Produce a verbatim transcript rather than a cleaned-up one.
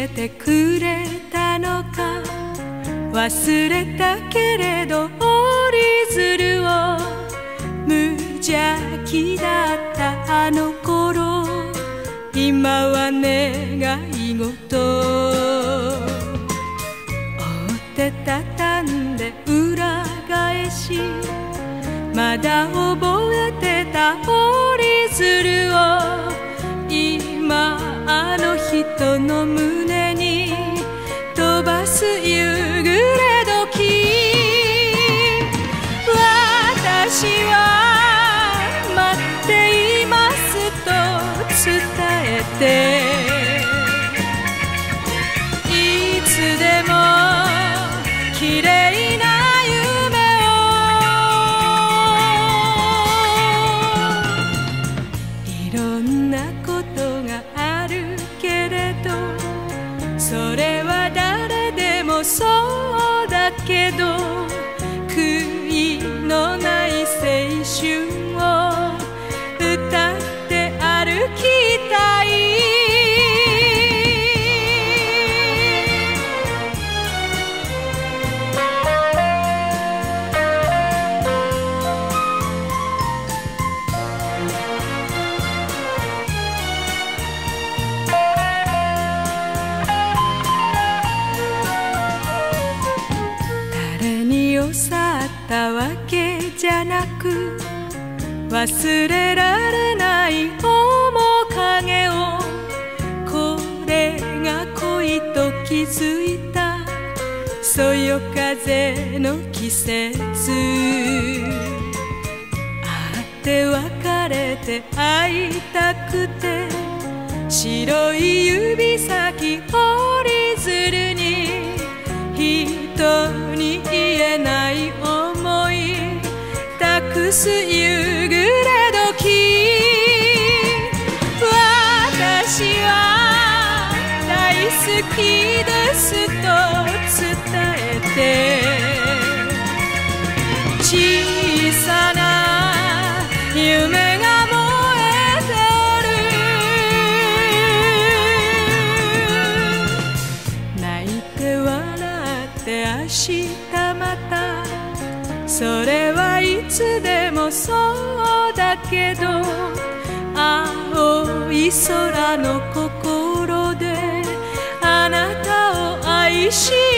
えてくれたのか忘れたけれど折り鶴を無邪気だったあの頃今は願い事追って畳んで裏返しまだ覚えてた折り鶴を今あの人の胸に飛ばす夕暮れ時私は待っていますと伝えていつでも綺麗なそれは誰でもそうだけど悔いのない青春を歌って歩きたい去ったわけじゃなく忘れられない面影をこれが恋と気づいたそよ風の季節会って別れて会いたくて白い指先折り鶴に人に言えない想い託す夕暮れ時私は大好きですと伝えて小さな夢が燃えてる泣いて笑って明日またそれはいつでもそうだけど青い空の心であなたを愛し